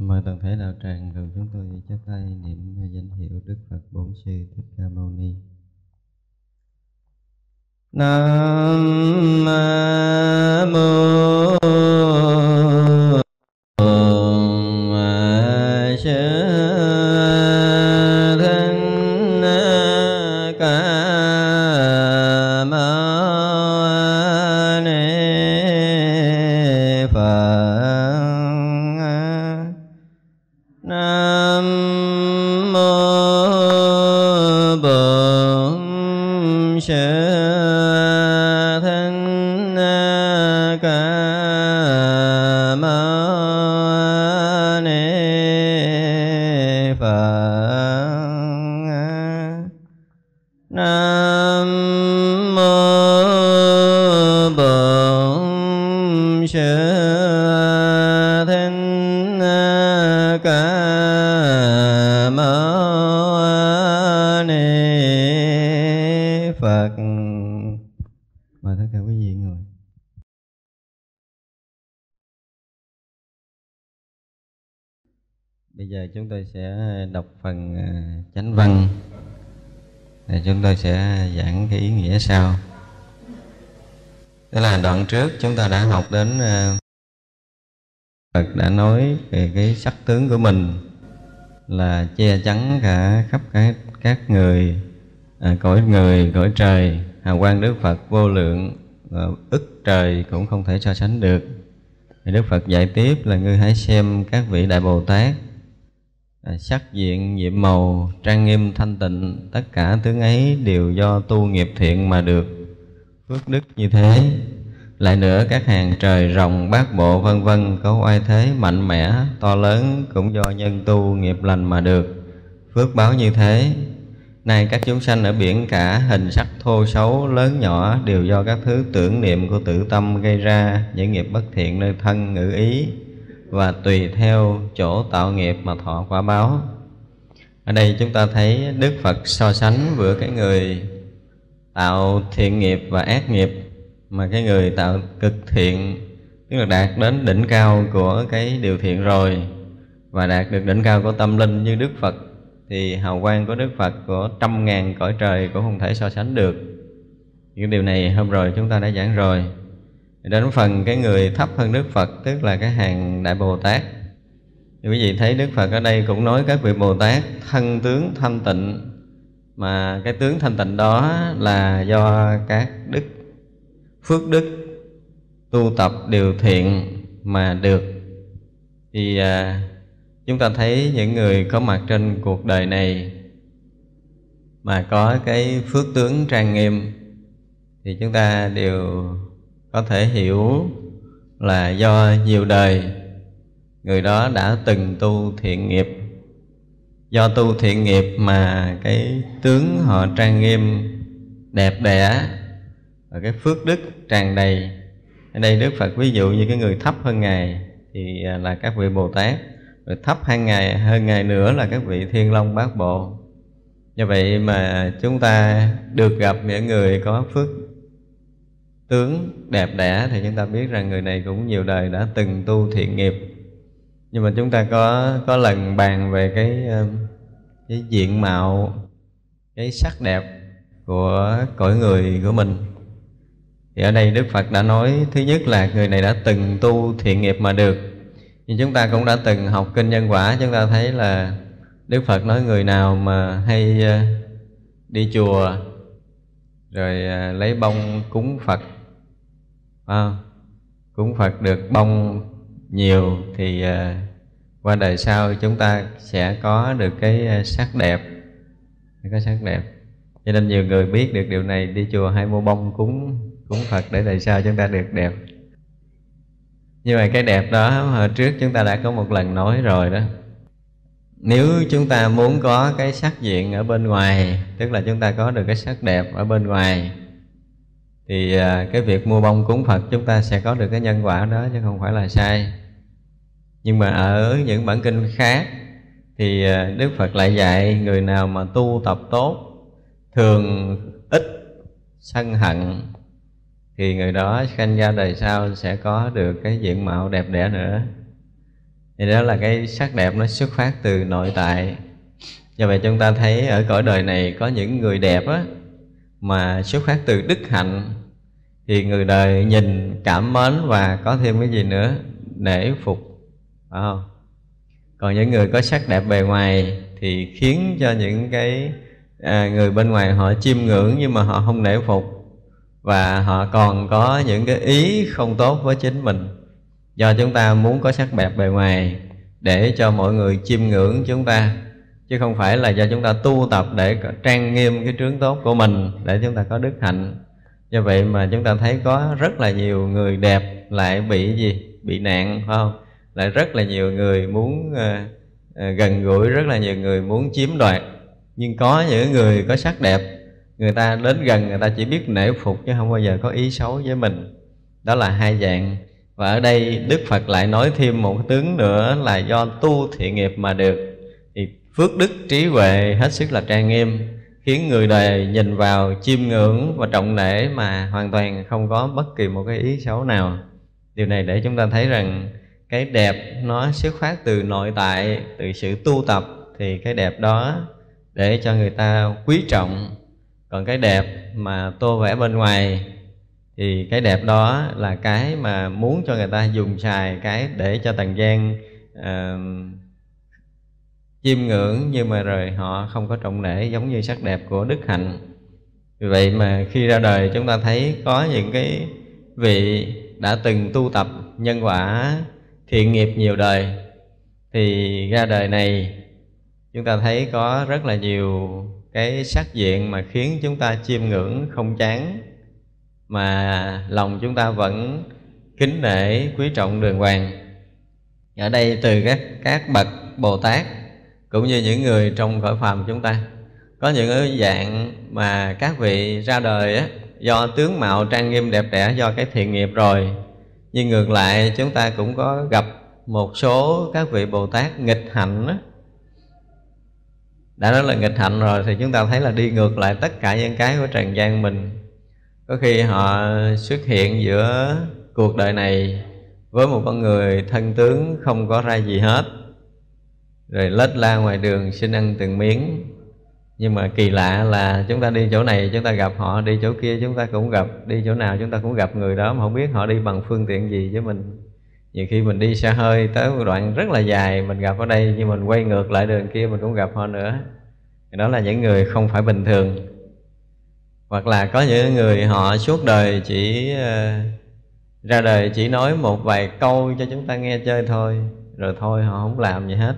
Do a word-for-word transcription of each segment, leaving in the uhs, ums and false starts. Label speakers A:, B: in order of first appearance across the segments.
A: Mời toàn thể đạo tràng cùng chúng tôi chắp tay niệm danh hiệu Đức Phật Bổn Sư Thích Ca Mâu Ni. Nam mô chúng tôi sẽ đọc phần chánh văn, thì chúng tôi sẽ giảng cái ý nghĩa sau. Tức là đoạn trước chúng ta đã học đến Phật đã nói về cái sắc tướng của mình là che chắn cả khắp các, các người, à, cõi người, cõi trời. Hào quang Đức Phật vô lượng, ức trời cũng không thể so sánh được. Thì Đức Phật dạy tiếp là ngươi hãy xem các vị Đại Bồ Tát, À, sắc diện nhiệm màu trang nghiêm thanh tịnh, tất cả tướng ấy đều do tu nghiệp thiện mà được phước đức như thế. Lại nữa các hàng trời rồng bát bộ vân vân có oai thế mạnh mẽ to lớn cũng do nhân tu nghiệp lành mà được phước báo như thế. Nay các chúng sanh ở biển cả, hình sắc thô xấu lớn nhỏ đều do các thứ tưởng niệm của tự tâm gây ra những nghiệp bất thiện nơi thân ngữ ý, và tùy theo chỗ tạo nghiệp mà thọ quả báo. Ở đây chúng ta thấy Đức Phật so sánh giữa cái người tạo thiện nghiệp và ác nghiệp. Mà cái người tạo cực thiện, tức là đạt đến đỉnh cao của cái điều thiện rồi, và đạt được đỉnh cao của tâm linh như Đức Phật, thì hào quang của Đức Phật của trăm ngàn cõi trời cũng không thể so sánh được. Những điều này hôm rồi chúng ta đã giảng rồi. Đến phần cái người thấp hơn Đức Phật, tức là cái hàng Đại Bồ Tát, thì quý vị thấy Đức Phật ở đây cũng nói các vị Bồ Tát thân tướng thanh tịnh, mà cái tướng thanh tịnh đó là do các đức, phước đức tu tập điều thiện mà được. Thì à, chúng ta thấy những người có mặt trên cuộc đời này mà có cái phước tướng trang nghiêm, thì chúng ta đều có thể hiểu là do nhiều đời người đó đã từng tu thiện nghiệp. Do tu thiện nghiệp mà cái tướng họ trang nghiêm, đẹp đẽ, và cái phước đức tràn đầy. Ở đây Đức Phật ví dụ như cái người thấp hơn Ngài thì là các vị Bồ Tát, rồi thấp hơn Ngài, hơn Ngài nữa là các vị Thiên Long Bát Bộ. Do vậy mà chúng ta được gặp những người có phước tướng đẹp đẽ thì chúng ta biết rằng người này cũng nhiều đời đã từng tu thiện nghiệp. Nhưng mà chúng ta có có lần bàn về cái cái diện mạo, cái sắc đẹp của cõi người của mình. Thì ở đây Đức Phật đã nói thứ nhất là người này đã từng tu thiện nghiệp mà được. Nhưng chúng ta cũng đã từng học kinh nhân quả, chúng ta thấy là Đức Phật nói người nào mà hay đi chùa rồi lấy bông cúng Phật, à, cúng Phật được bông nhiều thì uh, qua đời sau chúng ta sẽ có được cái sắc đẹp, có sắc đẹp. Cho nên nhiều người biết được điều này đi chùa hay mua bông cúng cúng Phật để đời sau chúng ta được đẹp. Nhưng mà cái đẹp đó hồi trước chúng ta đã có một lần nói rồi đó. Nếu chúng ta muốn có cái sắc diện ở bên ngoài, tức là chúng ta có được cái sắc đẹp ở bên ngoài, thì cái việc mua bông cúng Phật chúng ta sẽ có được cái nhân quả đó, chứ không phải là sai. Nhưng mà ở những bản kinh khác thì Đức Phật lại dạy người nào mà tu tập tốt, thường ít sân hận, thì người đó sanh ra đời sau sẽ có được cái diện mạo đẹp đẽ nữa. Thì đó là cái sắc đẹp nó xuất phát từ nội tại. Do vậy chúng ta thấy ở cõi đời này có những người đẹp á, mà xuất phát từ đức hạnh, thì người đời nhìn cảm mến và có thêm cái gì nữa? Nể phục, phải không? Còn những người có sắc đẹp bề ngoài thì khiến cho những cái à, người bên ngoài họ chiêm ngưỡng nhưng mà họ không nể phục, và họ còn có những cái ý không tốt với chính mình. Do chúng ta muốn có sắc đẹp bề ngoài để cho mọi người chiêm ngưỡng chúng ta, chứ không phải là do chúng ta tu tập để trang nghiêm cái trướng tốt của mình để chúng ta có đức hạnh. Do vậy mà chúng ta thấy có rất là nhiều người đẹp lại bị gì? Bị nạn, phải không? Lại rất là nhiều người muốn uh, uh, gần gũi, rất là nhiều người muốn chiếm đoạt. Nhưng có những người có sắc đẹp, người ta đến gần người ta chỉ biết nể phục chứ không bao giờ có ý xấu với mình. Đó là hai dạng. Và ở đây Đức Phật lại nói thêm một tướng nữa là do tu thiện nghiệp mà được. Thì phước đức trí huệ hết sức là trang nghiêm, khiến người đời nhìn vào chiêm ngưỡng và trọng nể mà hoàn toàn không có bất kỳ một cái ý xấu nào. Điều này để chúng ta thấy rằng cái đẹp nó xuất phát từ nội tại, từ sự tu tập, thì cái đẹp đó để cho người ta quý trọng. Còn cái đẹp mà tô vẽ bên ngoài thì cái đẹp đó là cái mà muốn cho người ta dùng xài, cái để cho trần gian uh, chiêm ngưỡng, nhưng mà rồi họ không có trọng nể, giống như sắc đẹp của đức hạnh. Vì vậy mà khi ra đời chúng ta thấy có những cái vị đã từng tu tập nhân quả thiện nghiệp nhiều đời, thì ra đời này chúng ta thấy có rất là nhiều cái sắc diện mà khiến chúng ta chiêm ngưỡng không chán, mà lòng chúng ta vẫn kính nể quý trọng đường hoàng. Ở đây từ các các bậc Bồ Tát cũng như những người trong cõi phàm chúng ta, có những cái dạng mà các vị ra đời á, do tướng mạo trang nghiêm đẹp đẽ, do cái thiện nghiệp rồi. Nhưng ngược lại chúng ta cũng có gặp một số các vị Bồ Tát nghịch hạnh á. Đã nói là nghịch hạnh rồi thì chúng ta thấy là đi ngược lại tất cả những cái của trần gian mình. Có khi họ xuất hiện giữa cuộc đời này với một con người thân tướng không có ra gì hết, rồi lết la ngoài đường xin ăn từng miếng. Nhưng mà kỳ lạ là chúng ta đi chỗ này chúng ta gặp họ, đi chỗ kia chúng ta cũng gặp, đi chỗ nào chúng ta cũng gặp người đó, mà không biết họ đi bằng phương tiện gì với mình. Nhiều khi mình đi xe hơi tới một đoạn rất là dài, mình gặp ở đây nhưng mình quay ngược lại đường kia mình cũng gặp họ nữa. Đó là những người không phải bình thường. Hoặc là có những người họ suốt đời chỉ uh, ra đời chỉ nói một vài câu cho chúng ta nghe chơi thôi, rồi thôi họ không làm gì hết.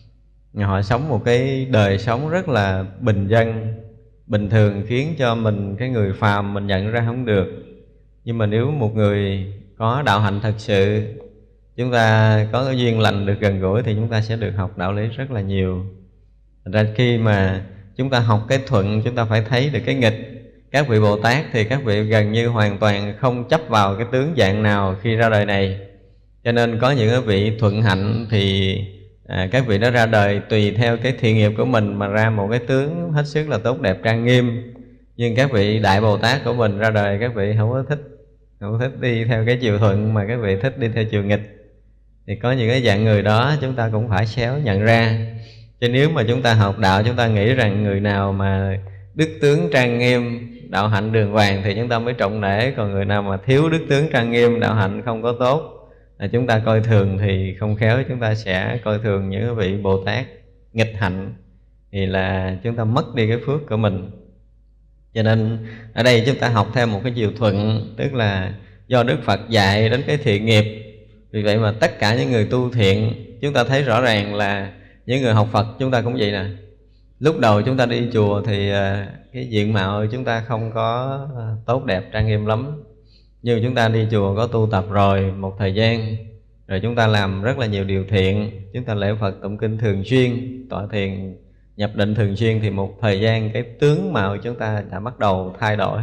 A: Họ sống một cái đời sống rất là bình dân, bình thường, khiến cho mình, cái người phàm, mình nhận ra không được. Nhưng mà nếu một người có đạo hạnh thật sự, chúng ta có cái duyên lành được gần gũi, thì chúng ta sẽ được học đạo lý rất là nhiều. Thành ra khi mà chúng ta học cái thuận, chúng ta phải thấy được cái nghịch. Các vị Bồ Tát thì các vị gần như hoàn toàn không chấp vào cái tướng dạng nào khi ra đời này. Cho nên có những cái vị thuận hạnh thì à, các vị đó ra đời tùy theo cái thiện nghiệp của mình mà ra một cái tướng hết sức là tốt đẹp trang nghiêm. Nhưng các vị Đại Bồ Tát của mình ra đời, các vị không có thích không có thích đi theo cái chiều thuận, mà các vị thích đi theo chiều nghịch. Thì có những cái dạng người đó chúng ta cũng phải xéo nhận ra. Chứ nếu mà chúng ta học đạo, chúng ta nghĩ rằng người nào mà đức tướng trang nghiêm, đạo hạnh đường hoàng thì chúng ta mới trọng nể. Còn người nào mà thiếu đức tướng trang nghiêm, đạo hạnh không có tốt, là chúng ta coi thường, thì không khéo chúng ta sẽ coi thường những vị Bồ Tát nghịch hạnh, thì là chúng ta mất đi cái phước của mình. Cho nên ở đây chúng ta học theo một cái chiều thuận, tức là do Đức Phật dạy đến cái thiện nghiệp. Vì vậy mà tất cả những người tu thiện, chúng ta thấy rõ ràng là những người học Phật chúng ta cũng vậy nè. Lúc đầu chúng ta đi chùa thì cái diện mạo chúng ta không có tốt đẹp trang nghiêm lắm. Nhưng chúng ta đi chùa có tu tập rồi một thời gian, rồi chúng ta làm rất là nhiều điều thiện, chúng ta lễ Phật tụng kinh thường xuyên, tọa thiền nhập định thường xuyên, thì một thời gian cái tướng mạo chúng ta đã bắt đầu thay đổi.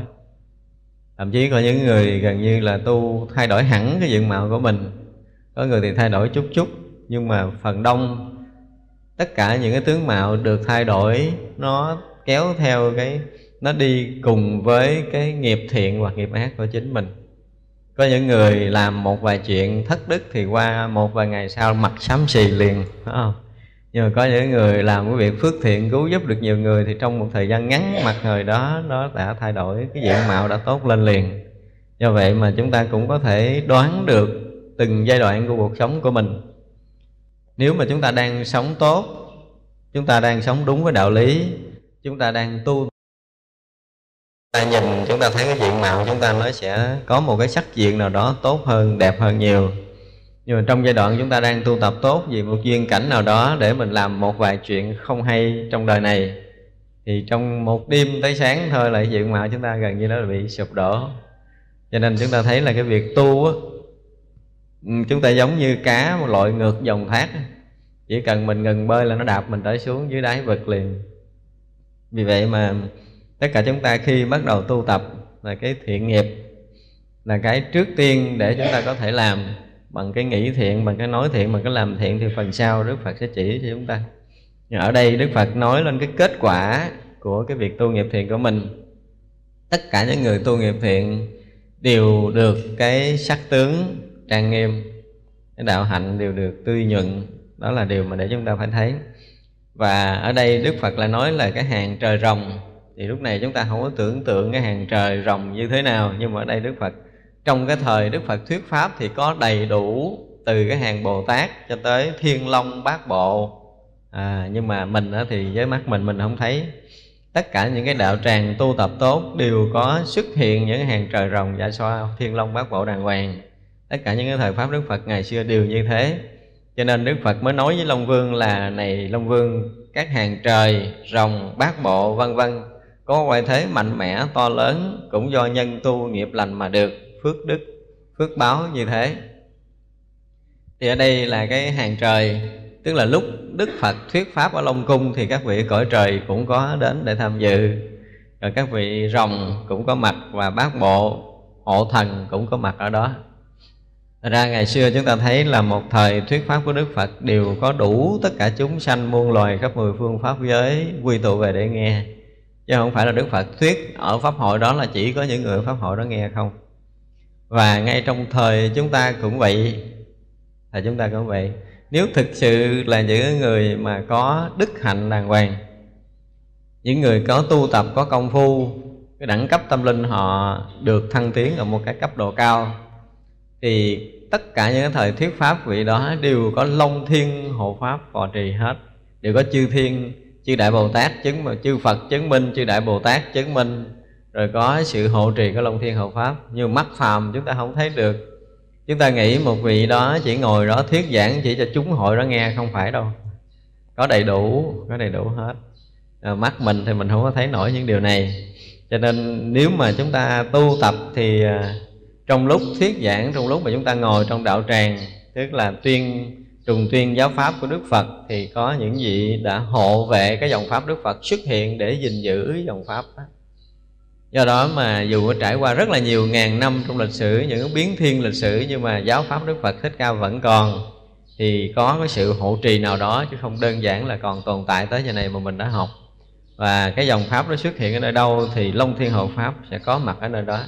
A: Thậm chí có những người gần như là tu thay đổi hẳn cái diện mạo của mình. Có người thì thay đổi chút chút, nhưng mà phần đông tất cả những cái tướng mạo được thay đổi, nó kéo theo cái, nó đi cùng với cái nghiệp thiện hoặc nghiệp ác của chính mình. Có những người làm một vài chuyện thất đức thì qua một vài ngày sau mặt xám xì liền, phải không? Nhưng mà có những người làm cái việc phước thiện cứu giúp được nhiều người thì trong một thời gian ngắn mặt người đó nó đã thay đổi, cái diện mạo đã tốt lên liền. Do vậy mà chúng ta cũng có thể đoán được từng giai đoạn của cuộc sống của mình. Nếu mà chúng ta đang sống tốt, chúng ta đang sống đúng với đạo lý, chúng ta đang tu, ta nhìn chúng ta thấy cái diện mạo chúng ta nó sẽ có một cái sắc diện nào đó tốt hơn, đẹp hơn nhiều. Nhưng mà trong giai đoạn chúng ta đang tu tập tốt vì một duyên cảnh nào đó để mình làm một vài chuyện không hay trong đời này, thì trong một đêm tới sáng thôi là diện mạo chúng ta gần như nó bị sụp đổ. Cho nên chúng ta thấy là cái việc tu á, chúng ta giống như cá một loại ngược dòng thác, chỉ cần mình ngừng bơi là nó đạp mình tới xuống dưới đáy vực liền. Vì vậy mà tất cả chúng ta khi bắt đầu tu tập là cái thiện nghiệp là cái trước tiên để chúng ta có thể làm. Bằng cái nghĩ thiện, bằng cái nói thiện, bằng cái làm thiện thì phần sau Đức Phật sẽ chỉ cho chúng ta. Nhưng ở đây Đức Phật nói lên cái kết quả của cái việc tu nghiệp thiện của mình. Tất cả những người tu nghiệp thiện đều được cái sắc tướng trang nghiêm, cái đạo hạnh đều được tươi nhuận. Đó là điều mà để chúng ta phải thấy. Và ở đây Đức Phật lại nói là cái hàng trời rồng. Thì lúc này chúng ta không có tưởng tượng cái hàng trời rồng như thế nào. Nhưng mà ở đây Đức Phật, trong cái thời Đức Phật thuyết Pháp thì có đầy đủ từ cái hàng Bồ Tát cho tới Thiên Long Bát Bộ. à, Nhưng mà mình thì với mắt mình mình không thấy. Tất cả những cái đạo tràng tu tập tốt đều có xuất hiện những hàng trời rồng dạ xoa Thiên Long Bát Bộ đàng hoàng. Tất cả những cái thời Pháp Đức Phật ngày xưa đều như thế. Cho nên Đức Phật mới nói với Long Vương là: này Long Vương, các hàng trời, rồng, bát bộ vân vân có ngoại thế mạnh mẽ to lớn, cũng do nhân tu nghiệp lành mà được phước đức, phước báo như thế. Thì ở đây là cái hàng trời, tức là lúc Đức Phật thuyết Pháp ở Long Cung thì các vị cõi trời cũng có đến để tham dự. Rồi các vị rồng cũng có mặt, và bát bộ, hộ thần cũng có mặt ở đó. Thật ra ngày xưa chúng ta thấy là một thời thuyết Pháp của Đức Phật đều có đủ tất cả chúng sanh muôn loài khắp mười phương Pháp giới quy tụ về để nghe. Chứ không phải là Đức Phật thuyết ở Pháp hội đó là chỉ có những người ở Pháp hội đó nghe không. Và ngay trong thời chúng ta cũng vậy. Thời chúng ta cũng vậy. Nếu thực sự là những người mà có đức hạnh đàng hoàng, những người có tu tập, có công phu, cái đẳng cấp tâm linh họ được thăng tiến ở một cái cấp độ cao, thì tất cả những cái thời thuyết Pháp vị đó đều có Long Thiên hộ Pháp phò trì hết. Đều có chư Thiên, chư Đại Bồ Tát chứng, mà chư Phật chứng minh, chư Đại Bồ Tát chứng minh. Rồi có sự hộ trì của Long Thiên hộ Pháp. Nhưng mắt phàm chúng ta không thấy được. Chúng ta nghĩ một vị đó chỉ ngồi đó thuyết giảng chỉ cho chúng hội đó nghe, không phải đâu. Có đầy đủ, có đầy đủ hết. À, mắt mình thì mình không có thấy nổi những điều này. Cho nên nếu mà chúng ta tu tập thì trong lúc thuyết giảng, trong lúc mà chúng ta ngồi trong đạo tràng, tức là tuyên trùng tuyên giáo pháp của Đức Phật, thì có những vị đã hộ vệ cái dòng pháp Đức Phật xuất hiện để gìn giữ dòng pháp đó. Do đó mà dù có trải qua rất là nhiều ngàn năm trong lịch sử, những biến thiên lịch sử, nhưng mà giáo pháp Đức Phật Thích Ca vẫn còn, thì có cái sự hộ trì nào đó, chứ không đơn giản là còn tồn tại tới giờ này mà mình đã học. Và cái dòng pháp đó xuất hiện ở nơi đâu thì Long Thiên hộ Pháp sẽ có mặt ở nơi đó.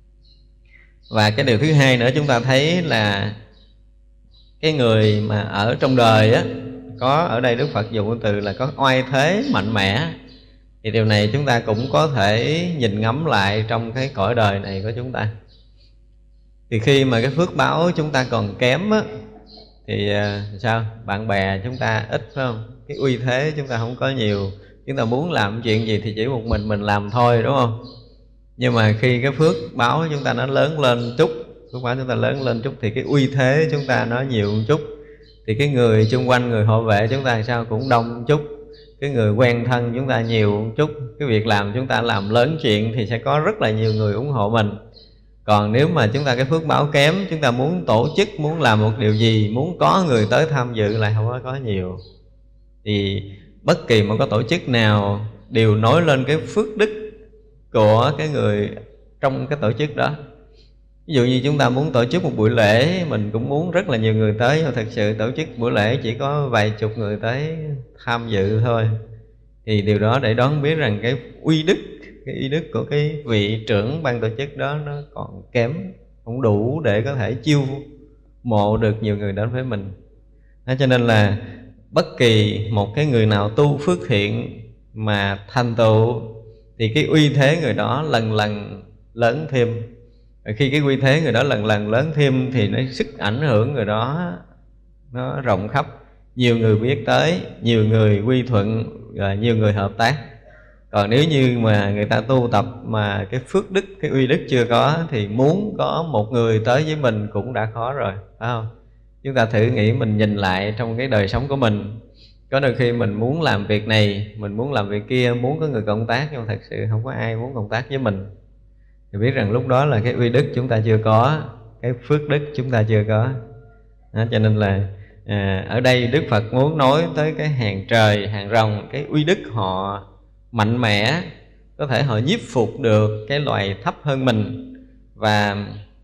A: Và cái điều thứ hai nữa chúng ta thấy là cái người mà ở trong đời á, có ở đây Đức Phật dùng cái từ là có oai thế mạnh mẽ, thì điều này chúng ta cũng có thể nhìn ngắm lại trong cái cõi đời này của chúng ta. Thì khi mà cái phước báo chúng ta còn kém á, thì sao? Bạn bè chúng ta ít, phải không? Cái uy thế chúng ta không có nhiều. Chúng ta muốn làm chuyện gì thì chỉ một mình mình làm thôi, đúng không? Nhưng mà khi cái phước báo chúng ta nó lớn lên chút, phước báo chúng ta lớn lên chút, thì cái uy thế chúng ta nó nhiều một chút, thì cái người xung quanh, người hộ vệ chúng ta sao cũng đông một chút, cái người quen thân chúng ta nhiều một chút, cái việc làm chúng ta làm lớn chuyện thì sẽ có rất là nhiều người ủng hộ mình. Còn nếu mà chúng ta cái phước báo kém, chúng ta muốn tổ chức, muốn làm một điều gì, muốn có người tới tham dự lại không có có nhiều, thì bất kỳ một cái tổ chức nào đều nói lên cái phước đức của cái người trong cái tổ chức đó. Ví dụ như chúng ta muốn tổ chức một buổi lễ, mình cũng muốn rất là nhiều người tới, nhưng thật sự tổ chức buổi lễ chỉ có vài chục người tới tham dự thôi, thì điều đó để đoán biết rằng cái uy đức, cái uy đức của cái vị trưởng ban tổ chức đó nó còn kém. không đủ để có thể chiêu mộ được nhiều người đến với mình. Đó, cho nên là bất kỳ một cái người nào tu phước thiện mà thành tựu thì cái uy thế người đó lần lần lớn thêm. Khi cái uy thế người đó lần lần lớn thêm thì nó sức ảnh hưởng người đó nó rộng khắp, nhiều người biết tới, nhiều người quy thuận và nhiều người hợp tác. Còn nếu như mà người ta tu tập mà cái phước đức, cái uy đức chưa có thì muốn có một người tới với mình cũng đã khó rồi, phải không? Chúng ta thử nghĩ mình nhìn lại trong cái đời sống của mình, có đôi khi mình muốn làm việc này, mình muốn làm việc kia, muốn có người cộng tác, nhưng mà thật sự không có ai muốn cộng tác với mình, thì biết rằng lúc đó là cái uy đức chúng ta chưa có, cái phước đức chúng ta chưa có. Đó, cho nên là à, ở đây Đức Phật muốn nói tới cái hàng trời, hàng rồng, cái uy đức họ mạnh mẽ, có thể họ nhiếp phục được cái loài thấp hơn mình. Và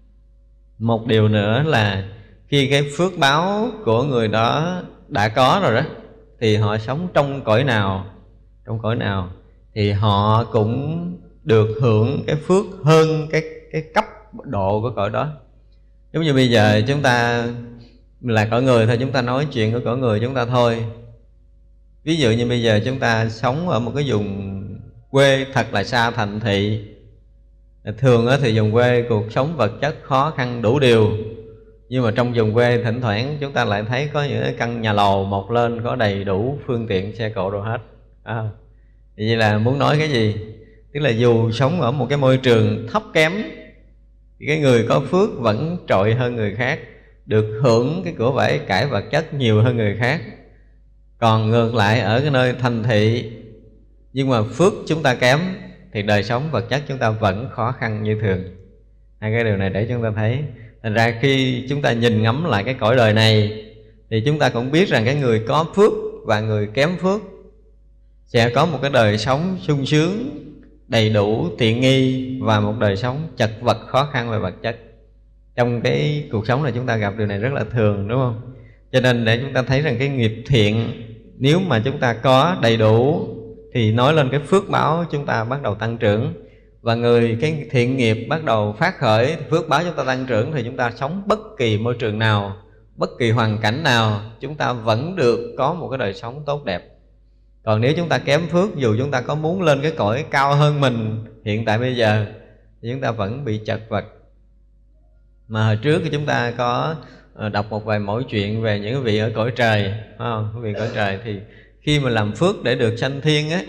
A: một điều nữa là khi cái phước báo của người đó đã có rồi đó, thì họ sống trong cõi nào, trong cõi nào thì họ cũng được hưởng cái phước hơn cái cái cấp độ của cõi đó. Giống như bây giờ chúng ta là cõi người thôi, chúng ta nói chuyện của cõi người chúng ta thôi. Ví dụ như bây giờ chúng ta sống ở một cái vùng quê thật là xa thành thị. Thường thì vùng quê cuộc sống vật chất khó khăn đủ điều, nhưng mà trong vùng quê thỉnh thoảng chúng ta lại thấy có những căn nhà lầu mọc lên, có đầy đủ phương tiện xe cộ đồ hết. À, vậy là muốn nói cái gì? Tức là dù sống ở một cái môi trường thấp kém thì cái người có phước vẫn trội hơn người khác, được hưởng cái của cải cải vật chất nhiều hơn người khác. Còn ngược lại ở cái nơi thành thị nhưng mà phước chúng ta kém thì đời sống vật chất chúng ta vẫn khó khăn như thường. Hai cái điều này để chúng ta thấy. Thành ra khi chúng ta nhìn ngắm lại cái cõi đời này thì chúng ta cũng biết rằng cái người có phước và người kém phước sẽ có một cái đời sống sung sướng, đầy đủ tiện nghi, và một đời sống chật vật khó khăn về vật chất. Trong cái cuộc sống này chúng ta gặp điều này rất là thường, đúng không? Cho nên để chúng ta thấy rằng cái nghiệp thiện nếu mà chúng ta có đầy đủ thì nói lên cái phước báo chúng ta bắt đầu tăng trưởng. Và người cái thiện nghiệp bắt đầu phát khởi, phước báo chúng ta tăng trưởng, thì chúng ta sống bất kỳ môi trường nào, bất kỳ hoàn cảnh nào, chúng ta vẫn được có một cái đời sống tốt đẹp. Còn nếu chúng ta kém phước, dù chúng ta có muốn lên cái cõi cao hơn mình hiện tại bây giờ, thì chúng ta vẫn bị chật vật. Mà hồi trước thì chúng ta có đọc một vài mẫu chuyện về những vị ở cõi trời, không? Vị cõi trời thì khi mà làm phước để được sanh thiên á,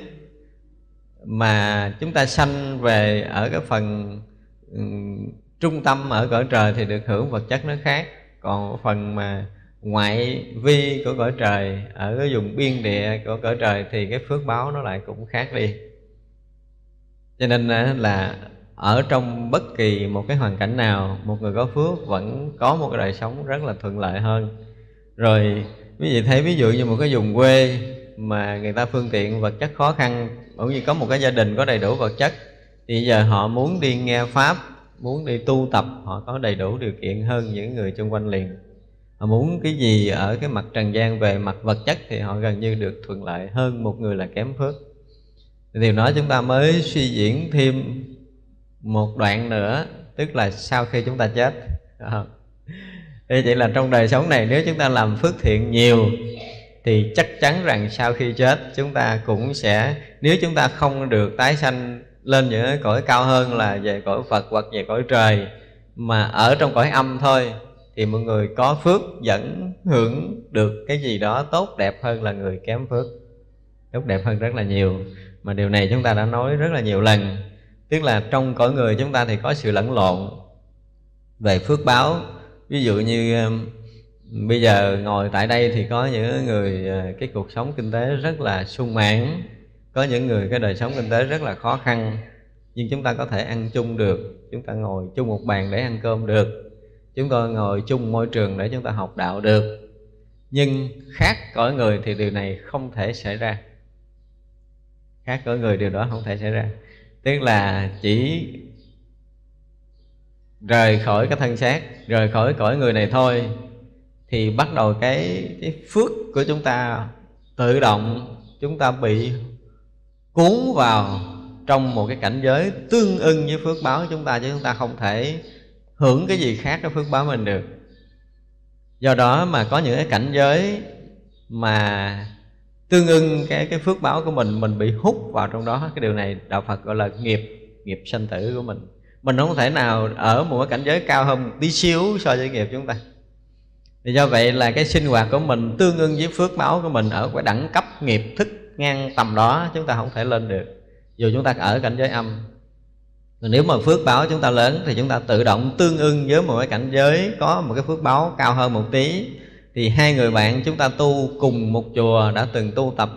A: mà chúng ta sanh về ở cái phần um, trung tâm ở cõi trời thì được hưởng vật chất nó khác. Còn phần mà ngoại vi của cõi trời, ở cái vùng biên địa của cõi trời thì cái phước báo nó lại cũng khác đi. Cho nên là ở trong bất kỳ một cái hoàn cảnh nào, một người có phước vẫn có một cái đời sống rất là thuận lợi hơn. Rồi quý vị thấy ví dụ như một cái vùng quê mà người ta phương tiện vật chất khó khăn, cũng như có một cái gia đình có đầy đủ vật chất, thì giờ họ muốn đi nghe Pháp, muốn đi tu tập, họ có đầy đủ điều kiện hơn những người xung quanh liền. Họ muốn cái gì ở cái mặt trần gian về mặt vật chất thì họ gần như được thuận lợi hơn một người là kém phước. Điều đó chúng ta mới suy diễn thêm một đoạn nữa, tức là sau khi chúng ta chết. Thế vậy là trong đời sống này nếu chúng ta làm phước thiện nhiều thì chắc chắn rằng sau khi chết chúng ta cũng sẽ, nếu chúng ta không được tái sanh lên những cái cõi cao hơn là về cõi Phật hoặc về cõi trời, mà ở trong cõi âm thôi, thì mọi người có phước vẫn hưởng được cái gì đó tốt đẹp hơn là người kém phước, tốt đẹp hơn rất là nhiều. Mà điều này chúng ta đã nói rất là nhiều lần. Tức là trong cõi người chúng ta thì có sự lẫn lộn về phước báo. Ví dụ như bây giờ ngồi tại đây thì có những người cái cuộc sống kinh tế rất là sung mãn, có những người cái đời sống kinh tế rất là khó khăn, nhưng chúng ta có thể ăn chung được, chúng ta ngồi chung một bàn để ăn cơm được, chúng ta ngồi chung môi trường để chúng ta học đạo được. Nhưng khác cõi người thì điều này không thể xảy ra. Khác cõi người điều đó không thể xảy ra. Tức là chỉ rời khỏi cái thân xác, rời khỏi cõi người này thôi, thì bắt đầu cái, cái phước của chúng ta tự động chúng ta bị cuốn vào trong một cái cảnh giới tương ưng với phước báo của chúng ta, chứ chúng ta không thể hưởng cái gì khác cái phước báo mình được. Do đó mà có những cái cảnh giới mà tương ưng cái cái phước báo của mình, mình bị hút vào trong đó. Cái điều này đạo Phật gọi là nghiệp, nghiệp sanh tử của mình. Mình không thể nào ở một cái cảnh giới cao hơn một tí xíu so với nghiệp chúng ta. Thì do vậy là cái sinh hoạt của mình tương ưng với phước báo của mình ở cái đẳng cấp nghiệp thức ngang tầm đó, chúng ta không thể lên được dù chúng ta ở cảnh giới âm. Còn nếu mà phước báo chúng ta lớn thì chúng ta tự động tương ưng với một cái cảnh giới có một cái phước báo cao hơn một tí. Thì hai người bạn chúng ta tu cùng một chùa, đã từng tu tập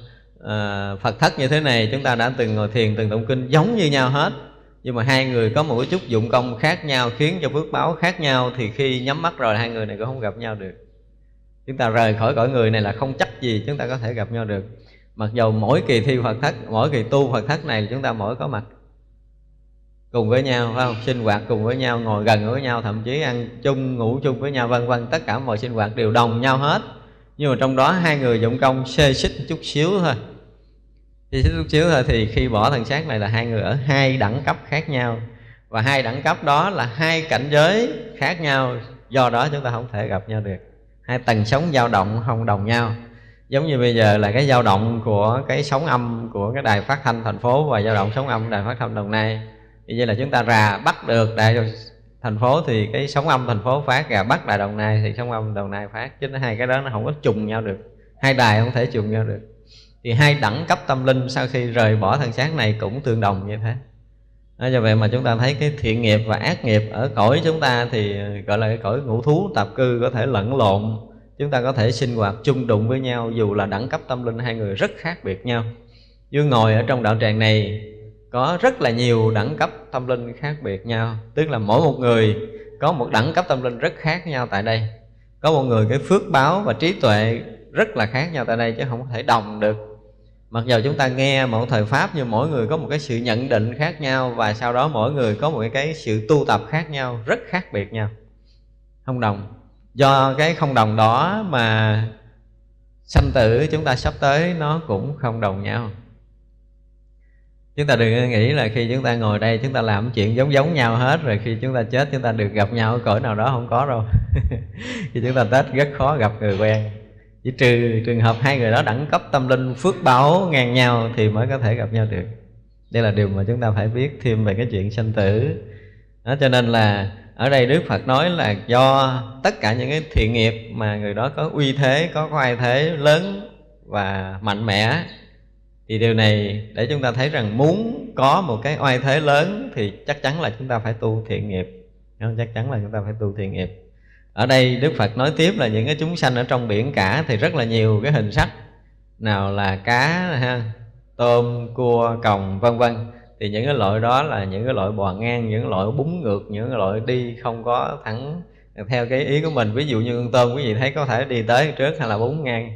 A: uh, Phật thất như thế này, chúng ta đã từng ngồi thiền, từng tụng kinh giống như nhau hết, nhưng mà hai người có một cái chút dụng công khác nhau, khiến cho phước báo khác nhau, thì khi nhắm mắt rồi hai người này cũng không gặp nhau được. Chúng ta rời khỏi cõi người này là không chắc gì chúng ta có thể gặp nhau được. Mặc dầu mỗi kỳ thi Phật thất, mỗi kỳ tu Phật thất này chúng ta mỗi có mặt cùng với nhau, phải không? Sinh hoạt cùng với nhau, ngồi gần với nhau, thậm chí ăn chung, ngủ chung với nhau, vân vân. Tất cả mọi sinh hoạt đều đồng nhau hết. Nhưng mà trong đó hai người dụng công xê xích chút xíu thôi, xê xích chút xíu thôi, thì khi bỏ thân xác này là hai người ở hai đẳng cấp khác nhau. Và hai đẳng cấp đó là hai cảnh giới khác nhau, do đó chúng ta không thể gặp nhau được. Hai tầng sóng dao động không đồng nhau. Giống như bây giờ là cái dao động của cái sóng âm của cái đài phát thanh thành phố và dao động sóng âm đài phát thanh Đồng Nai. Như vậy là chúng ta rà bắt được đài thành phố thì cái sóng âm thành phố phát, rà bắt đài Đồng Nai thì sóng âm Đồng Nai phát, chứ hai cái đó nó không có trùng nhau được, hai đài không thể trùng nhau được. Thì hai đẳng cấp tâm linh sau khi rời bỏ thân xác này cũng tương đồng như thế. Đó, do vậy mà chúng ta thấy cái thiện nghiệp và ác nghiệp ở cõi chúng ta thì gọi là cái cõi ngũ thú tạp cư có thể lẫn lộn. Chúng ta có thể sinh hoạt chung đụng với nhau dù là đẳng cấp tâm linh hai người rất khác biệt nhau. Như ngồi ở trong đạo tràng này có rất là nhiều đẳng cấp tâm linh khác biệt nhau. Tức là mỗi một người có một đẳng cấp tâm linh rất khác nhau tại đây. Có một người cái phước báo và trí tuệ rất là khác nhau tại đây, chứ không thể đồng được. Mặc dù chúng ta nghe một thời Pháp, nhưng mỗi người có một cái sự nhận định khác nhau, và sau đó mỗi người có một cái sự tu tập khác nhau, rất khác biệt nhau, không đồng. Do cái không đồng đó mà sanh tử chúng ta sắp tới nó cũng không đồng nhau. Chúng ta đừng nghĩ là khi chúng ta ngồi đây chúng ta làm chuyện giống giống nhau hết, rồi khi chúng ta chết chúng ta được gặp nhau ở cõi nào đó, không có đâu. Khi chúng ta chết rất khó gặp người quen. Chỉ trừ trường hợp hai người đó đẳng cấp tâm linh phước báo ngang nhau thì mới có thể gặp nhau được. Đây là điều mà chúng ta phải biết thêm về cái chuyện sanh tử đó. Cho nên là ở đây Đức Phật nói là do tất cả những cái thiện nghiệp mà người đó có uy thế, có oai thế lớn và mạnh mẽ, thì điều này để chúng ta thấy rằng muốn có một cái oai thế lớn thì chắc chắn là chúng ta phải tu thiện nghiệp. Chắc chắn là chúng ta phải tu thiện nghiệp. Ở đây Đức Phật nói tiếp là những cái chúng sanh ở trong biển cả thì rất là nhiều cái hình sắc, nào là cá, ha, tôm, cua, còng, vân vân. Thì những cái loại đó là những cái loại bò ngang, những cái loại búng ngược, những cái loại đi không có thẳng theo cái ý của mình. Ví dụ như con tôm quý vị thấy có thể đi tới trước hay là búng ngang.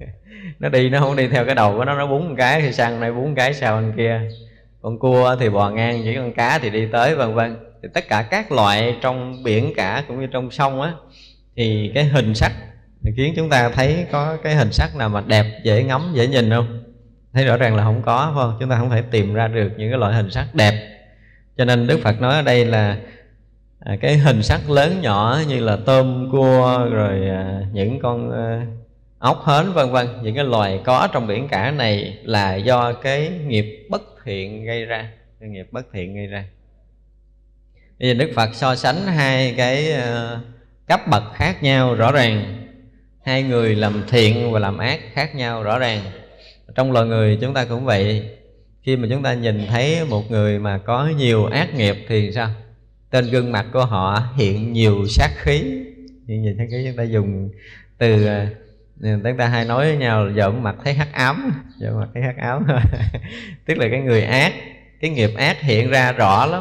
A: Nó đi nó không đi theo cái đầu của nó, nó búng một cái thì sang này búng cái sau bên kia. Con cua thì bò ngang, những con cá thì đi tới, vân vân. Thì tất cả các loại trong biển cả cũng như trong sông á, thì cái hình sắc thì khiến chúng ta thấy có cái hình sắc nào mà đẹp, dễ ngắm, dễ nhìn không? Thấy rõ ràng là không có, phải không? Chúng ta không thể tìm ra được những cái loại hình sắc đẹp. Cho nên Đức Phật nói ở đây là à, cái hình sắc lớn nhỏ như là tôm, cua, rồi à, những con à, ốc hến, vân vân, những cái loài có trong biển cả này là do cái nghiệp bất thiện gây ra, cái nghiệp bất thiện gây ra. Bây giờ Đức Phật so sánh hai cái uh, cấp bậc khác nhau rõ ràng. Hai người làm thiện và làm ác khác nhau rõ ràng. Trong loài người chúng ta cũng vậy. Khi mà chúng ta nhìn thấy một người mà có nhiều ác nghiệp thì sao? Trên gương mặt của họ hiện nhiều sát khí. Hiện nhiều sát khí, chúng ta dùng từ uh, chúng ta hay nói với nhau giờ mặt thấy hắc ám, giờ mặt thấy hắc ám. Tức là cái người ác, cái nghiệp ác hiện ra rõ lắm.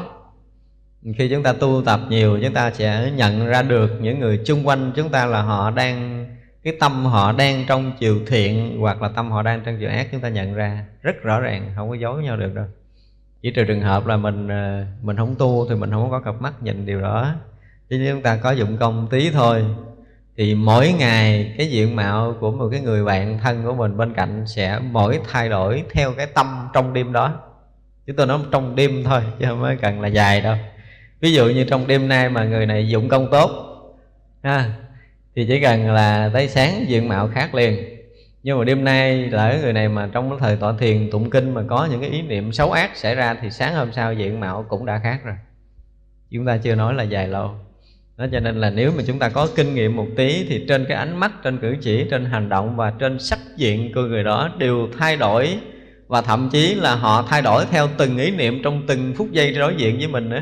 A: Khi chúng ta tu tập nhiều, chúng ta sẽ nhận ra được những người chung quanh chúng ta là họ đang, cái tâm họ đang trong chiều thiện hoặc là tâm họ đang trong chiều ác, chúng ta nhận ra rất rõ ràng, không có giấu nhau được đâu. Chỉ trừ trường hợp là mình mình không tu thì mình không có cặp mắt nhìn điều đó. Chứ chúng ta có dụng công tí thôi thì mỗi ngày cái diện mạo của một cái người bạn thân của mình bên cạnh sẽ mỗi thay đổi theo cái tâm trong đêm đó. Chúng tôi nói trong đêm thôi chứ không cần là dài đâu. Ví
B: Ví dụ như trong đêm nay mà người này dụng công tốt ha, thì chỉ cần là tới sáng diện mạo khác liền. Nhưng mà đêm nay lỡ người này mà trong cái thời tọa thiền tụng kinh mà có những cái ý niệm xấu ác xảy ra, thì sáng hôm sau diện mạo cũng đã khác rồi. Chúng ta chưa nói là dài lâu. Đó, cho nên là nếu mà chúng ta có kinh nghiệm một tí, thì trên cái ánh mắt, trên cử chỉ, trên hành động và trên sắc diện của người đó đều thay đổi. Và thậm chí là họ thay đổi theo từng ý niệm trong từng phút giây đối diện với mình nữa.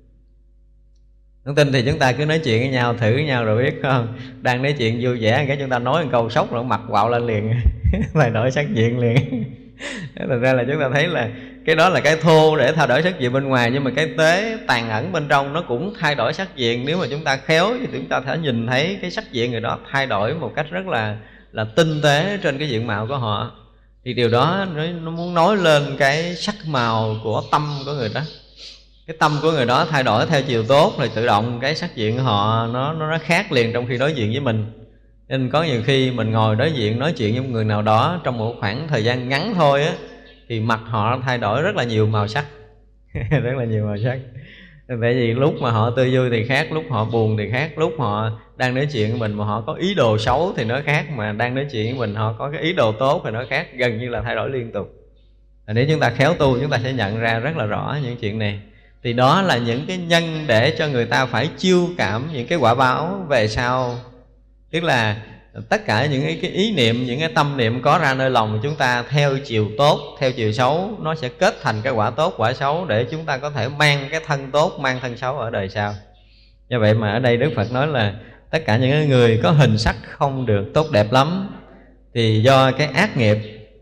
B: Không tin thì chúng ta cứ nói chuyện với nhau, thử với nhau rồi biết không. Đang nói chuyện vui vẻ, cái chúng ta nói một câu sốc rồi mặt quạo lên liền thay đổi sắc diện liền. Thật ra là chúng ta thấy là cái đó là cái thô để thay đổi sắc diện bên ngoài, nhưng mà cái tế tàn ẩn bên trong nó cũng thay đổi sắc diện. Nếu mà chúng ta khéo thì chúng ta thể nhìn thấy cái sắc diện người đó thay đổi một cách rất là là tinh tế trên cái diện mạo của họ. Thì điều đó nó, nó muốn nói lên cái sắc màu của tâm của người đó. Cái tâm của người đó thay đổi theo chiều tốt, rồi tự động cái sắc diện của họ nó, nó, nó khác liền trong khi đối diện với mình. Nên có nhiều khi mình ngồi đối diện nói chuyện với một người nào đó trong một khoảng thời gian ngắn thôi á, thì mặt họ thay đổi rất là nhiều màu sắc. Rất là nhiều màu sắc. Tại vì lúc mà họ tươi vui thì khác, lúc họ buồn thì khác, lúc họ đang nói chuyện với mình mà họ có ý đồ xấu thì nó khác, mà đang nói chuyện với mình họ có cái ý đồ tốt thì nó khác, gần như là thay đổi liên tục. Và nếu chúng ta khéo tu, chúng ta sẽ nhận ra rất là rõ những chuyện này. Thì đó là những cái nhân để cho người ta phải chiêu cảm những cái quả báo về sau. Tức là tất cả những cái ý niệm, những cái tâm niệm có ra nơi lòng của chúng ta theo chiều tốt, theo chiều xấu, nó sẽ kết thành cái quả tốt, quả xấu, để chúng ta có thể mang cái thân tốt, mang thân xấu ở đời sau. Do vậy mà ở đây Đức Phật nói là tất cả những người có hình sắc không được tốt đẹp lắm, thì do cái ác nghiệp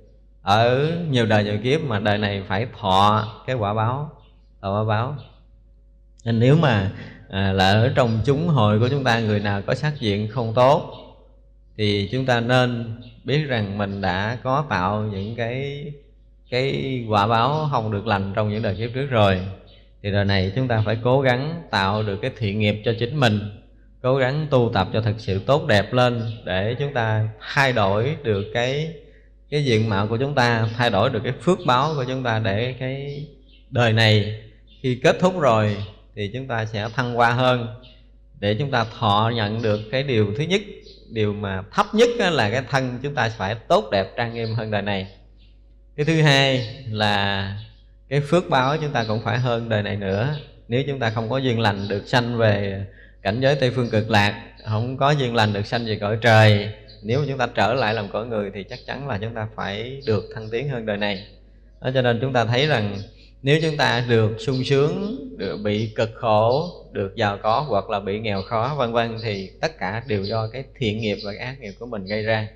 B: ở nhiều đời nhiều kiếp mà đời này phải thọ cái quả báo, thọ quả báo. Nên nếu mà à, là ở trong chúng hội của chúng ta người nào có sắc diện không tốt, thì chúng ta nên biết rằng mình đã có tạo những cái cái quả báo không được lành trong những đời kiếp trước rồi. Thì đời này chúng ta phải cố gắng tạo được cái thiện nghiệp cho chính mình, cố gắng tu tập cho thật sự tốt đẹp lên, để chúng ta thay đổi được cái cái diện mạo của chúng ta, thay đổi được cái phước báo của chúng ta, để cái đời này khi kết thúc rồi thì chúng ta sẽ thăng hoa hơn, để chúng ta thọ nhận được cái điều thứ nhất, điều mà thấp nhất là cái thân chúng ta phải tốt đẹp trang nghiêm hơn đời này. Cái thứ hai là cái phước báo chúng ta cũng phải hơn đời này nữa. Nếu chúng ta không có duyên lành được sanh về cảnh giới Tây Phương Cực Lạc, không có duyên lành được sanh về cõi trời, nếu mà chúng ta trở lại làm cõi người thì chắc chắn là chúng ta phải được thăng tiến hơn đời này. Đó, cho nên chúng ta thấy rằng nếu chúng ta được sung sướng, được bị cực khổ, được giàu có, hoặc là bị nghèo khó vân vân, thì tất cả đều do cái thiện nghiệp và cái ác nghiệp của mình gây ra.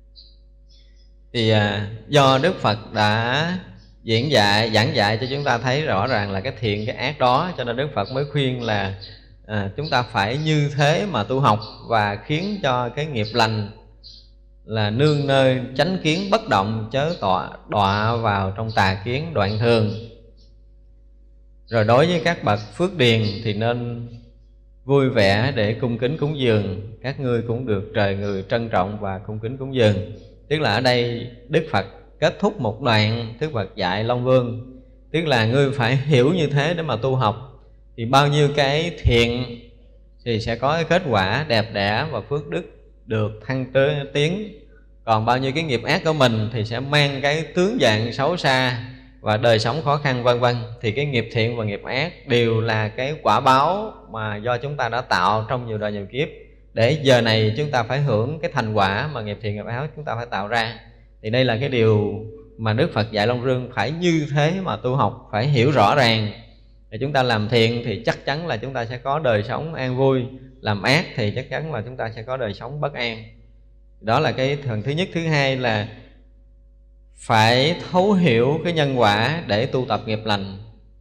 B: Thì à, do Đức Phật đã diễn dạy, giảng dạy cho chúng ta thấy rõ ràng là cái thiện cái ác đó, cho nên Đức Phật mới khuyên là à, chúng ta phải như thế mà tu học, và khiến cho cái nghiệp lành là nương nơi chánh kiến bất động, chớ tọa đọa vào trong tà kiến đoạn thường. Rồi đối với các bậc phước điền thì nên vui vẻ để cung kính cúng dường, các ngươi cũng được trời người trân trọng và cung kính cúng dường. Tức là ở đây Đức Phật kết thúc một đoạn, Đức Phật dạy Long Vương, tức là ngươi phải hiểu như thế để mà tu học, thì bao nhiêu cái thiện thì sẽ có cái kết quả đẹp đẽ và phước đức được thăng tiến, còn bao nhiêu cái nghiệp ác của mình thì sẽ mang cái tướng dạng xấu xa và đời sống khó khăn vân vân. Thì cái nghiệp thiện và nghiệp ác đều là cái quả báo mà do chúng ta đã tạo trong nhiều đời nhiều kiếp, để giờ này chúng ta phải hưởng cái thành quả mà nghiệp thiện nghiệp ác chúng ta phải tạo ra. Thì đây là cái điều mà Đức Phật dạy Long Vương phải như thế mà tu học, phải hiểu rõ ràng. Thì chúng ta làm thiện thì chắc chắn là chúng ta sẽ có đời sống an vui, làm ác thì chắc chắn là chúng ta sẽ có đời sống bất an. Đó là cái phần thứ nhất. Thứ hai là phải thấu hiểu cái nhân quả để tu tập nghiệp lành.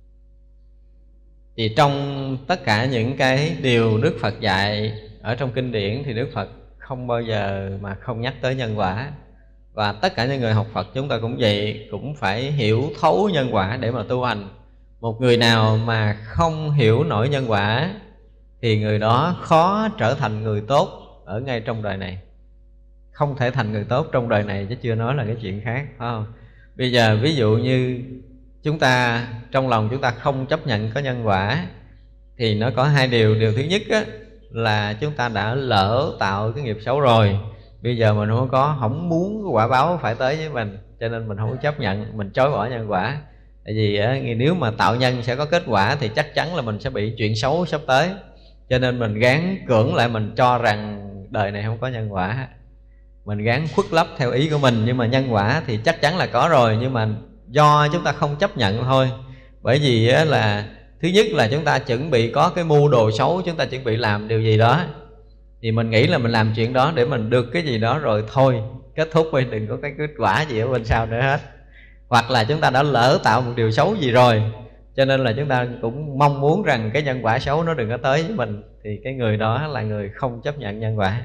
B: Thì trong tất cả những cái điều Đức Phật dạy ở trong kinh điển thì Đức Phật không bao giờ mà không nhắc tới nhân quả. Và tất cả những người học Phật chúng ta cũng vậy, cũng phải hiểu thấu nhân quả để mà tu hành. Một người nào mà không hiểu nổi nhân quả thì người đó khó trở thành người tốt ở ngay trong đời này. Không thể thành người tốt trong đời này, chứ chưa nói là cái chuyện khác, phải không? Bây giờ ví dụ như chúng ta trong lòng chúng ta không chấp nhận có nhân quả, thì nó có hai điều. Điều thứ nhất á, là chúng ta đã lỡ tạo cái nghiệp xấu rồi, bây giờ mình không có không muốn cái quả báo phải tới với mình, cho nên mình không có chấp nhận, mình chối bỏ nhân quả. Tại vì á, nếu mà tạo nhân sẽ có kết quả thì chắc chắn là mình sẽ bị chuyện xấu sắp tới, cho nên mình gán cưỡng lại, mình cho rằng đời này không có nhân quả, mình gán khuất lấp theo ý của mình. Nhưng mà nhân quả thì chắc chắn là có rồi, nhưng mà do chúng ta không chấp nhận thôi. Bởi vì á, là thứ nhất là chúng ta chuẩn bị có cái mưu đồ xấu, chúng ta chuẩn bị làm điều gì đó, thì mình nghĩ là mình làm chuyện đó để mình được cái gì đó rồi thôi, kết thúc đi, đừng có cái kết quả gì ở bên sau nữa hết. Hoặc là chúng ta đã lỡ tạo một điều xấu gì rồi, cho nên là chúng ta cũng mong muốn rằng cái nhân quả xấu nó đừng có tới với mình, thì cái người đó là người không chấp nhận nhân quả.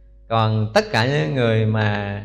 B: Còn tất cả những người mà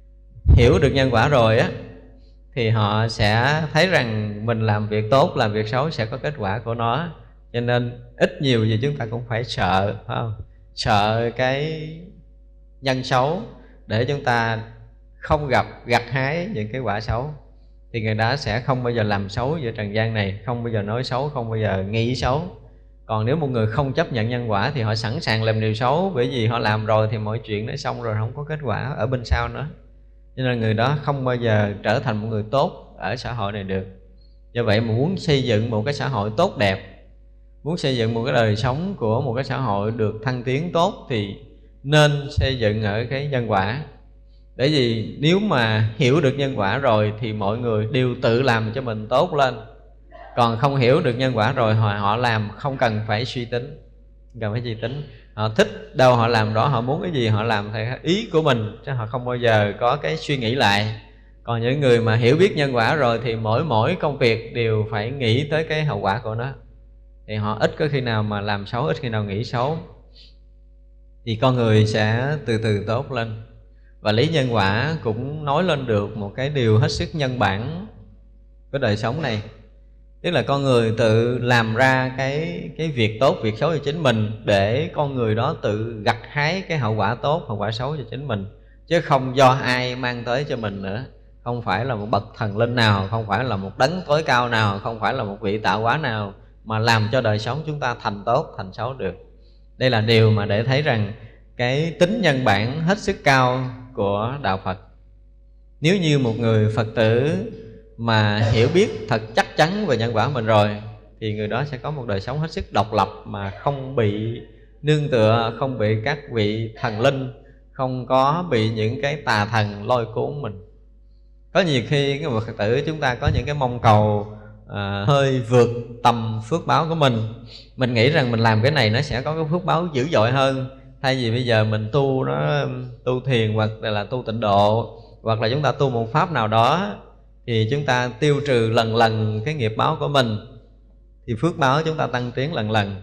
B: hiểu được nhân quả rồi á, thì họ sẽ thấy rằng mình làm việc tốt, làm việc xấu sẽ có kết quả của nó. Cho nên ít nhiều gì chúng ta cũng phải sợ, phải không? Sợ cái nhân xấu để chúng ta không gặp gặt hái những cái quả xấu, thì người đó sẽ không bao giờ làm xấu giữa trần gian này, không bao giờ nói xấu, không bao giờ nghĩ xấu. Còn nếu một người không chấp nhận nhân quả thì họ sẵn sàng làm điều xấu, bởi vì họ làm rồi thì mọi chuyện nó xong rồi, không có kết quả ở bên sau nữa. Cho nên người đó không bao giờ trở thành một người tốt ở xã hội này được. Do vậy mà muốn xây dựng một cái xã hội tốt đẹp, muốn xây dựng một cái đời sống của một cái xã hội được thăng tiến tốt, thì nên xây dựng ở cái nhân quả. Bởi vì nếu mà hiểu được nhân quả rồi thì mọi người đều tự làm cho mình tốt lên. Còn không hiểu được nhân quả rồi họ, họ làm không cần phải suy tính, không cần phải suy tính. Họ thích đâu họ làm đó, họ muốn cái gì họ làm theo ý của mình, chứ họ không bao giờ có cái suy nghĩ lại. Còn những người mà hiểu biết nhân quả rồi thì mỗi mỗi công việc đều phải nghĩ tới cái hậu quả của nó, thì họ ít có khi nào mà làm xấu, ít khi nào nghĩ xấu, thì con người sẽ từ từ tốt lên. Và lý nhân quả cũng nói lên được một cái điều hết sức nhân bản của đời sống này. Tức là con người tự làm ra cái, cái việc tốt, việc xấu cho chính mình, để con người đó tự gặt hái cái hậu quả tốt, hậu quả xấu cho chính mình, chứ không do ai mang tới cho mình nữa. Không phải là một bậc thần linh nào, không phải là một đấng tối cao nào, không phải là một vị tạo hóa nào mà làm cho đời sống chúng ta thành tốt, thành xấu được. Đây là điều mà để thấy rằng cái tính nhân bản hết sức cao của Đạo Phật. Nếu như một người Phật tử mà hiểu biết thật chắc chắn về nhân quả mình rồi, thì người đó sẽ có một đời sống hết sức độc lập, mà không bị nương tựa, không bị các vị thần linh, không có bị những cái tà thần lôi cuốn mình. Có nhiều khi cái Phật tử chúng ta có những cái mong cầu à, hơi vượt tầm phước báo của mình. Mình nghĩ rằng mình làm cái này nó sẽ có cái phước báo dữ dội hơn. Thay vì bây giờ mình tu nó tu thiền, hoặc là tu tịnh độ, hoặc là chúng ta tu một pháp nào đó, thì chúng ta tiêu trừ lần lần cái nghiệp báo của mình, thì phước báo chúng ta tăng tiến lần lần.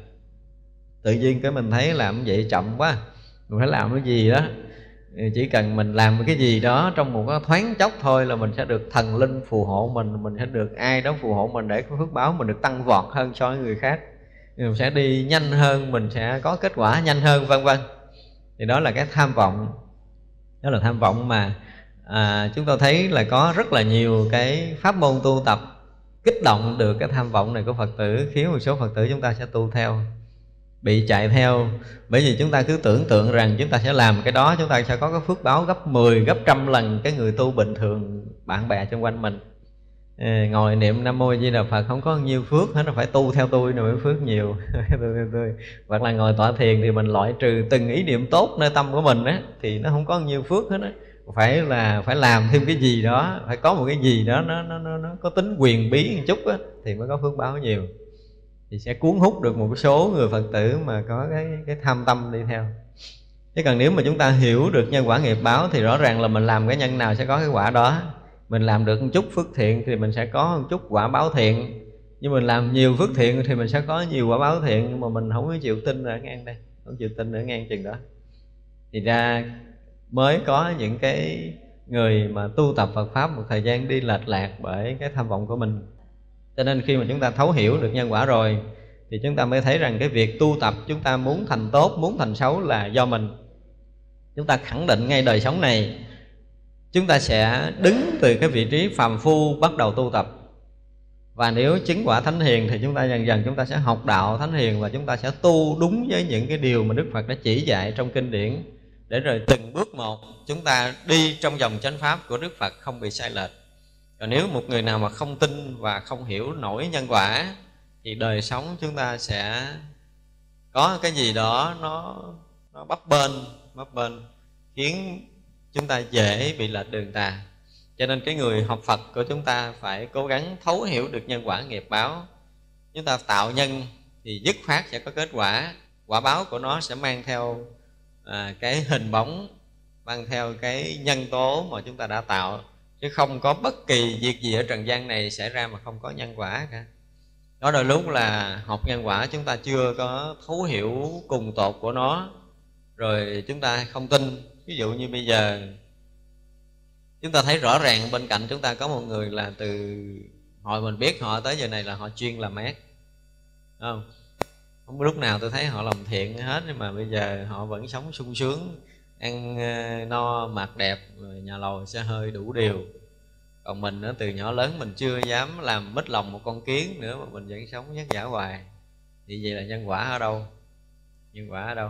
B: Tự nhiên cái mình thấy làm vậy chậm quá, mình phải làm cái gì đó. Chỉ cần mình làm cái gì đó trong một cái thoáng chốc thôi là mình sẽ được thần linh phù hộ mình, mình sẽ được ai đó phù hộ mình, để cái phước báo mình được tăng vọt hơn so với người khác, mình sẽ đi nhanh hơn, mình sẽ có kết quả nhanh hơn, vân vân. Thì đó là cái tham vọng. Đó là tham vọng mà à, chúng ta thấy là có rất là nhiều cái pháp môn tu tập kích động được cái tham vọng này của Phật tử, khiến một số Phật tử chúng ta sẽ tu theo, bị chạy theo. Bởi vì chúng ta cứ tưởng tượng rằng chúng ta sẽ làm cái đó, chúng ta sẽ có cái phước báo gấp mười, gấp trăm lần cái người tu bình thường, bạn bè xung quanh mình. À, ngồi niệm Nam Mô A Di Đà Phật không có nhiều phước hết, nó phải tu theo tôi rồi mới phước nhiều. tu theo tôi. Hoặc là ngồi tọa thiền thì mình loại trừ từng ý niệm tốt nơi tâm của mình á, thì nó không có nhiều phước hết á. Phải là phải làm thêm cái gì đó, phải có một cái gì đó nó nó nó, nó có tính quyền bí một chút á, thì mới có phước báo nhiều, thì sẽ cuốn hút được một số người Phật tử mà có cái cái tham tâm đi theo. Chứ còn nếu mà chúng ta hiểu được nhân quả nghiệp báo thì rõ ràng là mình làm cái nhân nào sẽ có cái quả đó. Mình làm được một chút phước thiện thì mình sẽ có một chút quả báo thiện, nhưng mình làm nhiều phước thiện thì mình sẽ có nhiều quả báo thiện. Nhưng mà mình không có chịu tin ở ngang đây, không chịu tin ở ngang chừng đó, thì ra mới có những cái người mà tu tập Phật Pháp một thời gian đi lệch lạc bởi cái tham vọng của mình. Cho nên khi mà chúng ta thấu hiểu được nhân quả rồi, thì chúng ta mới thấy rằng cái việc tu tập, chúng ta muốn thành tốt, muốn thành xấu là do mình. Chúng ta khẳng định ngay đời sống này, chúng ta sẽ đứng từ cái vị trí phàm phu bắt đầu tu tập. Và nếu chứng quả thánh hiền thì chúng ta dần dần chúng ta sẽ học đạo thánh hiền, và chúng ta sẽ tu đúng với những cái điều mà Đức Phật đã chỉ dạy trong kinh điển, để rồi từng bước một chúng ta đi trong dòng chánh pháp của Đức Phật không bị sai lệch. Còn nếu một người nào mà không tin và không hiểu nổi nhân quả thì đời sống chúng ta sẽ có cái gì đó nó nó bấp bênh bấp bênh khiến chúng ta dễ bị lệch đường tà. Cho nên cái người học Phật của chúng ta phải cố gắng thấu hiểu được nhân quả nghiệp báo. Chúng ta tạo nhân thì dứt khoát sẽ có kết quả, quả báo của nó sẽ mang theo à, cái hình bóng, mang theo cái nhân tố mà chúng ta đã tạo, chứ không có bất kỳ việc gì ở trần gian này xảy ra mà không có nhân quả cả. Đó, đôi lúc là học nhân quả chúng ta chưa có thấu hiểu cùng tột của nó, rồi chúng ta không tin. Ví dụ như bây giờ chúng ta thấy rõ ràng bên cạnh chúng ta có một người là từ hồi mình biết họ tới giờ này là họ chuyên làm ác, không? Không có lúc nào tôi thấy họ làm thiện hết, nhưng mà bây giờ họ vẫn sống sung sướng, ăn no mặc đẹp, nhà lầu xe hơi đủ điều. Còn mình đó, từ nhỏ lớn mình chưa dám làm mít lòng một con kiến nữa mà mình vẫn sống vất vả hoài. Thì vậy là nhân quả ở đâu? Nhân quả ở đâu?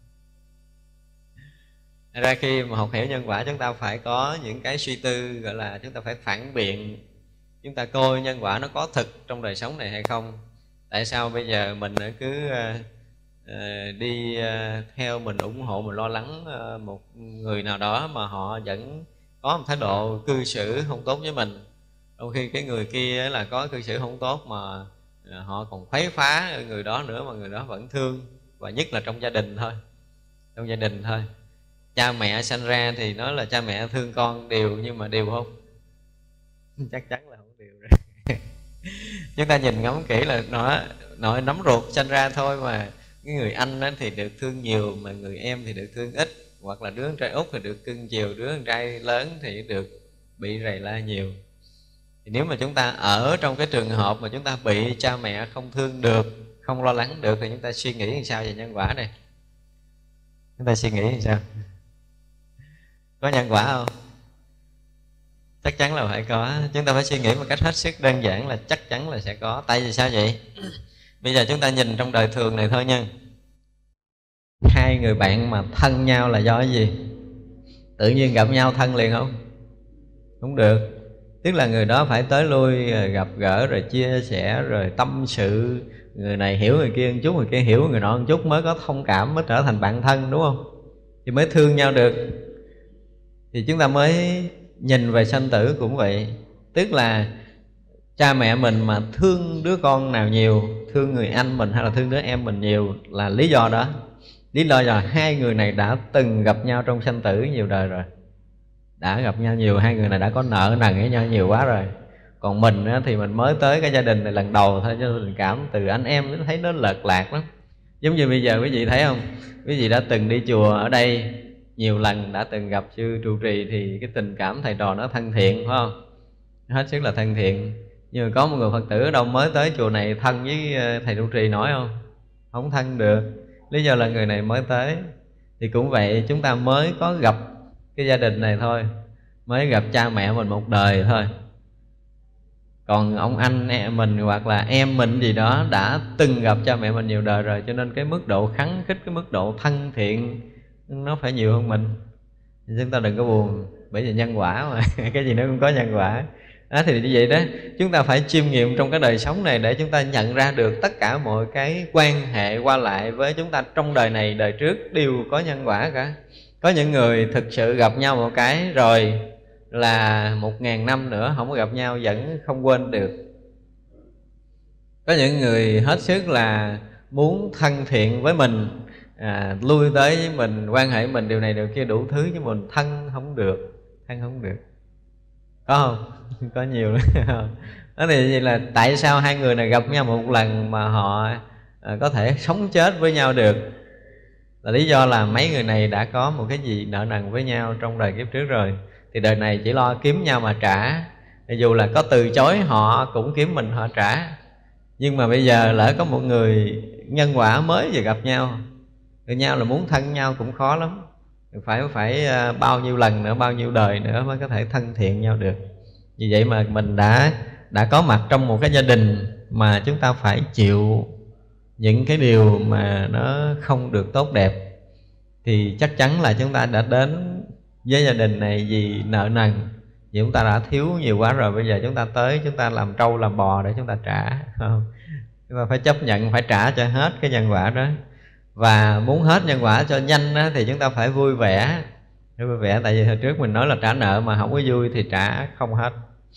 B: Ra khi mà học hiểu nhân quả chúng ta phải có những cái suy tư, gọi là chúng ta phải phản biện. Chúng ta coi nhân quả nó có thực trong đời sống này hay không. Tại sao bây giờ mình cứ uh, uh, đi uh, theo mình ủng hộ, mình lo lắng uh, một người nào đó mà họ vẫn có một thái độ cư xử không tốt với mình. Đôi khi cái người kia là có cư xử không tốt mà uh, họ còn khuấy phá người đó nữa mà người đó vẫn thương. Và nhất là trong gia đình thôi. Trong gia đình thôi. Cha mẹ sanh ra thì nói là cha mẹ thương con đều, nhưng mà đều không? Chắc chắn là không đều rồi. Chúng ta nhìn ngắm kỹ là nó nội nắm ruột sanh ra thôi, mà cái người anh đó thì được thương nhiều, mà người em thì được thương ít. Hoặc là đứa con trai út thì được cưng chiều, đứa con trai lớn thì được bị rầy la nhiều. Thì nếu mà chúng ta ở trong cái trường hợp mà chúng ta bị cha mẹ không thương được, không lo lắng được, thì chúng ta suy nghĩ làm sao về nhân quả này? Chúng ta suy nghĩ làm sao? Có nhân quả không? Chắc chắn là phải có. Chúng ta phải suy nghĩ một cách hết sức đơn giản là chắc chắn là sẽ có. Tại vì sao vậy? Bây giờ chúng ta nhìn trong đời thường này thôi nha. Hai người bạn mà thân nhau là do cái gì? Tự nhiên gặp nhau thân liền không? Không được. Tức là người đó phải tới lui, gặp gỡ rồi chia sẻ, rồi tâm sự. Người này hiểu người kia một chút, người kia hiểu người nọ một chút, mới có thông cảm, mới trở thành bạn thân, đúng không? Thì mới thương nhau được. Thì chúng ta mới nhìn về sanh tử cũng vậy. Tức là cha mẹ mình mà thương đứa con nào nhiều, thương người anh mình hay là thương đứa em mình nhiều là lý do đó. Lý do là hai người này đã từng gặp nhau trong sanh tử nhiều đời rồi. Đã gặp nhau nhiều, hai người này đã có nợ nần với nhau nhiều quá rồi. Còn mình thì mình mới tới cái gia đình này lần đầu thôi, cho tình cảm từ anh em thấy nó lợt lạc lắm. Giống như bây giờ quý vị thấy không? Quý vị đã từng đi chùa ở đây nhiều lần, đã từng gặp sư trụ trì, thì cái tình cảm thầy trò nó thân thiện, phải không? Hết sức là thân thiện. Nhưng mà có một người Phật tử ở đâu mới tới chùa này thân với thầy trụ trì nổi không? Không thân được. Lý do là người này mới tới. Thì cũng vậy, chúng ta mới có gặp cái gia đình này thôi, mới gặp cha mẹ mình một đời thôi. Còn ông anh em mình hoặc là em mình gì đó đã từng gặp cha mẹ mình nhiều đời rồi, cho nên cái mức độ khắng khích, cái mức độ thân thiện nó phải nhiều hơn mình. Chúng ta đừng có buồn, bởi vì nhân quả mà. Cái gì nó cũng có nhân quả. Đó, thì như vậy đó, chúng ta phải chiêm nghiệm trong cái đời sống này để chúng ta nhận ra được tất cả mọi cái quan hệ qua lại với chúng ta trong đời này, đời trước đều có nhân quả cả. Có những người thực sự gặp nhau một cái rồi là một ngàn năm nữa không có gặp nhau vẫn không quên được. Có những người hết sức là muốn thân thiện với mình, à, lui tới với mình, quan hệ với mình điều này điều kia đủ thứ, nhưng mình thân không được. Thân không được. Có không? Có nhiều nữa. Đó thì vậy là tại sao hai người này gặp nhau một lần mà họ à, có thể sống chết với nhau được? Là lý do là mấy người này đã có một cái gì nợ nần với nhau trong đời kiếp trước rồi. Thì đời này chỉ lo kiếm nhau mà trả. Thì dù là có từ chối họ cũng kiếm mình họ trả. Nhưng mà bây giờ lỡ có một người nhân quả mới vừa gặp nhau, gặp nhau là muốn thân nhau cũng khó lắm. Phải phải bao nhiêu lần nữa, bao nhiêu đời nữa mới có thể thân thiện nhau được. Vì vậy mà mình đã đã có mặt trong một cái gia đình mà chúng ta phải chịu những cái điều mà nó không được tốt đẹp, thì chắc chắn là chúng ta đã đến với gia đình này vì nợ nần, vì chúng ta đã thiếu nhiều quá rồi. Bây giờ chúng ta tới, chúng ta làm trâu làm bò để chúng ta trả, không? Chúng ta phải chấp nhận, phải trả cho hết cái nhân quả đó. Và muốn hết nhân quả cho nhanh đó, thì chúng ta phải vui vẻ. Phải vui vẻ, tại vì hồi trước mình nói là trả nợ mà không có vui thì trả không hết.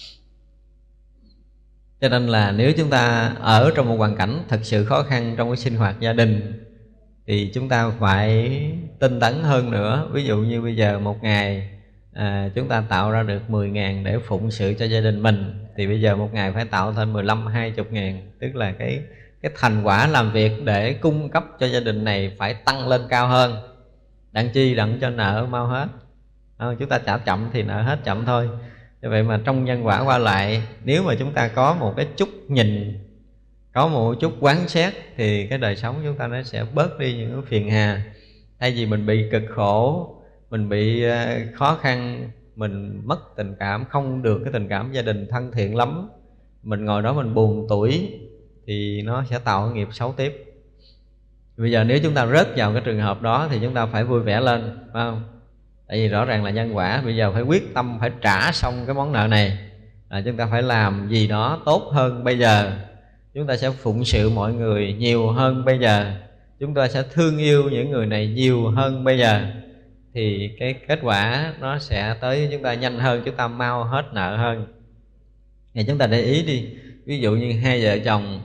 B: Cho nên là nếu chúng ta ở trong một hoàn cảnh thật sự khó khăn trong cái sinh hoạt gia đình, thì chúng ta phải tinh tấn hơn nữa. Ví dụ như bây giờ một ngày à, chúng ta tạo ra được mười ngàn để phụng sự cho gia đình mình, thì bây giờ một ngày phải tạo thêm mười lăm, hai mươi ngàn. Tức là cái, cái thành quả làm việc để cung cấp cho gia đình này phải tăng lên cao hơn. Đặng chi đặng cho nợ mau hết. à, Chúng ta trả chậm thì nợ hết chậm thôi. Như vậy mà trong nhân quả qua lại, nếu mà chúng ta có một cái chút nhìn, có một chút quán xét, thì cái đời sống chúng ta nó sẽ bớt đi những cái phiền hà. Thay vì mình bị cực khổ, mình bị khó khăn, mình mất tình cảm, không được cái tình cảm gia đình thân thiện lắm, mình ngồi đó mình buồn tủi, thì nó sẽ tạo nghiệp xấu tiếp. Bây giờ nếu chúng ta rớt vào cái trường hợp đó thì chúng ta phải vui vẻ lên, phải không? Tại vì rõ ràng là nhân quả, bây giờ phải quyết tâm phải trả xong cái món nợ này, là chúng ta phải làm gì đó tốt hơn bây giờ. Chúng ta sẽ phụng sự mọi người nhiều hơn bây giờ, chúng ta sẽ thương yêu những người này nhiều hơn bây giờ, thì cái kết quả nó sẽ tới với chúng ta nhanh hơn, chúng ta mau hết nợ hơn. Thì chúng ta để ý đi, ví dụ như hai vợ chồng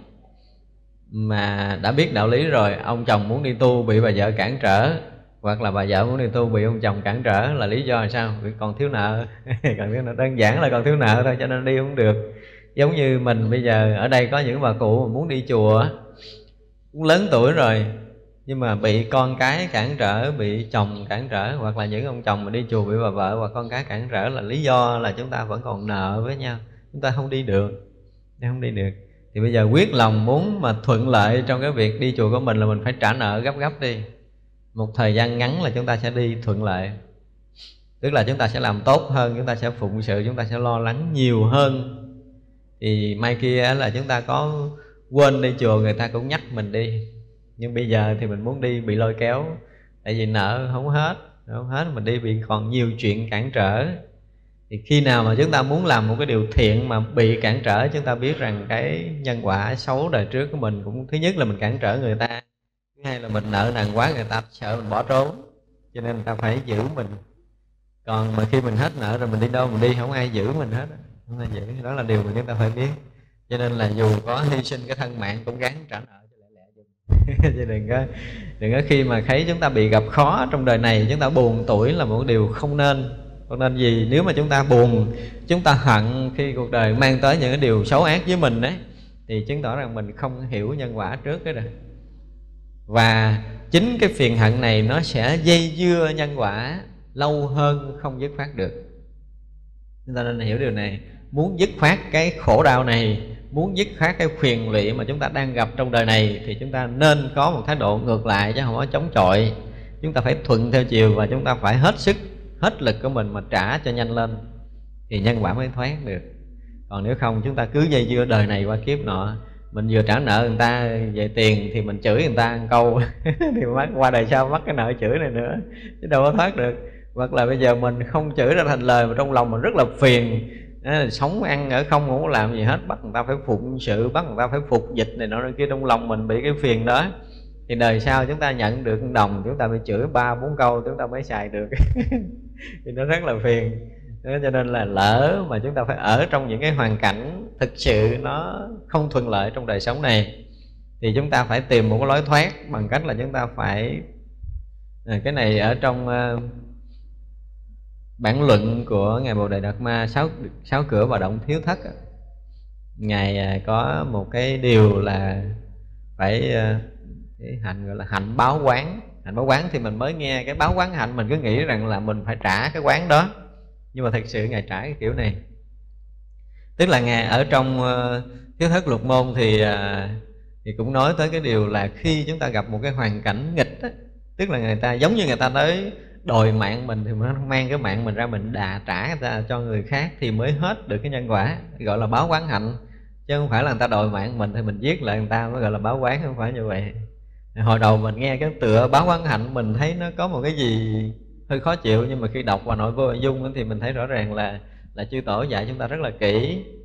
B: mà đã biết đạo lý rồi, ông chồng muốn đi tu bị bà vợ cản trở, hoặc là bà vợ muốn đi tu bị ông chồng cản trở, là lý do là sao? Vì còn thiếu nợ. Còn thiếu nợ, đơn giản là còn thiếu nợ thôi, cho nên đi không được. Giống như mình bây giờ ở đây có những bà cụ mà muốn đi chùa, cũng lớn tuổi rồi, nhưng mà bị con cái cản trở, bị chồng cản trở, hoặc là những ông chồng mà đi chùa bị bà vợ và con cái cản trở, là lý do là chúng ta vẫn còn nợ với nhau, chúng ta không đi được, không đi được. Thì bây giờ quyết lòng muốn mà thuận lợi trong cái việc đi chùa của mình là mình phải trả nợ gấp gấp đi. Một thời gian ngắn là chúng ta sẽ đi thuận lợi. Tức là chúng ta sẽ làm tốt hơn, chúng ta sẽ phụng sự, chúng ta sẽ lo lắng nhiều hơn. Thì mai kia là chúng ta có quên đi chùa, người ta cũng nhắc mình đi. Nhưng bây giờ thì mình muốn đi bị lôi kéo, tại vì nợ không hết, không hết, mình đi bị còn nhiều chuyện cản trở. Thì khi nào mà chúng ta muốn làm một cái điều thiện mà bị cản trở, chúng ta biết rằng cái nhân quả xấu đời trước của mình cũng, thứ nhất là mình cản trở người ta, thứ hai là mình nợ nần quá, người ta sợ mình bỏ trốn, cho nên người ta phải giữ mình. Còn mà khi mình hết nợ rồi mình đi đâu mình đi, không ai giữ mình hết, không ai giữ. Đó là điều mà chúng ta phải biết. Cho nên là dù có hy sinh cái thân mạng cũng gắng trả nợ cho lẹ lẹ dùm. Chứ đừng có, đừng có khi mà thấy chúng ta bị gặp khó trong đời này, chúng ta buồn tủi là một điều không nên. Không nên gì? Nếu mà chúng ta buồn, chúng ta hận khi cuộc đời mang tới những cái điều xấu ác với mình đấy, thì chứng tỏ rằng mình không hiểu nhân quả trước cái rồi. Và chính cái phiền hận này nó sẽ dây dưa nhân quả lâu hơn, không dứt khoát được. Chúng ta nên hiểu điều này. Muốn dứt khoát cái khổ đau này, muốn dứt khoát cái phiền lụy mà chúng ta đang gặp trong đời này, thì chúng ta nên có một thái độ ngược lại, chứ không có chống chọi. Chúng ta phải thuận theo chiều, và chúng ta phải hết sức, hết lực của mình mà trả cho nhanh lên, thì nhân quả mới thoát được. Còn nếu không, chúng ta cứ dây dưa đời này qua kiếp nọ. Mình vừa trả nợ người ta về tiền thì mình chửi người ta một câu thì mắc qua đời sau mắc cái nợ chửi này nữa, chứ đâu có thoát được. Hoặc là bây giờ mình không chửi ra thành lời mà trong lòng mình rất là phiền, à, sống ăn ở không, không có làm gì hết, bắt người ta phải phụng sự, bắt người ta phải phục dịch này nọ kia, trong lòng mình bị cái phiền đó, thì đời sau chúng ta nhận được đồng, chúng ta bị chửi ba bốn câu chúng ta mới xài được. Thì nó rất là phiền. Đó, cho nên là lỡ mà chúng ta phải ở trong những cái hoàn cảnh thực sự nó không thuận lợi trong đời sống này, thì chúng ta phải tìm một cái lối thoát bằng cách là chúng ta phải, cái này ở trong uh, bản luận của Ngài Bồ Đề Đạt Ma sáu, sáu cửa và động thiếu thất, Ngài có một cái điều là phải uh, cái hạnh gọi là hạnh báo quán. Hạnh báo quán thì mình mới nghe cái báo quán hạnh, mình cứ nghĩ rằng là mình phải trả cái quán đó, nhưng mà thật sự Ngài trả cái kiểu này. Tức là Ngài ở trong uh, thiếu thất lục môn thì uh, thì cũng nói tới cái điều là khi chúng ta gặp một cái hoàn cảnh nghịch á, tức là người ta giống như người ta tới đòi mạng mình thì mình mang cái mạng mình ra mình đà trả ra cho người khác thì mới hết được cái nhân quả, gọi là báo oán hạnh. Chứ không phải là người ta đòi mạng mình thì mình giết lại người ta mới gọi là báo oán, không phải như vậy. Hồi đầu mình nghe cái tựa báo oán hạnh mình thấy nó có một cái gì hơi khó chịu, nhưng mà khi đọc vào nội vô dung thì mình thấy rõ ràng là là chư tổ dạy chúng ta rất là kỹ.